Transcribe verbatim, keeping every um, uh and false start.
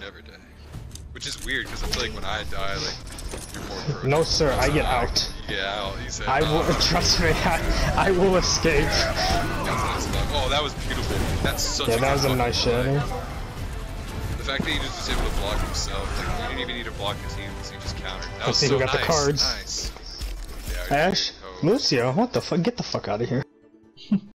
every day. Which is weird, because I feel like when I die, like, you're more pro. No sir, I get out. You get out, you said, I will, uh, trust me, I, I will escape. Oh, that was beautiful. That's such Yeah, a that was a good nice play. shatter. The fact that he just was able to block himself, like, you didn't even need to block the team, because he just countered. That was see so who got nice. the cards. Nice. Yeah, Ash, oh. Lucio, what the fuck? Get the fuck out of here.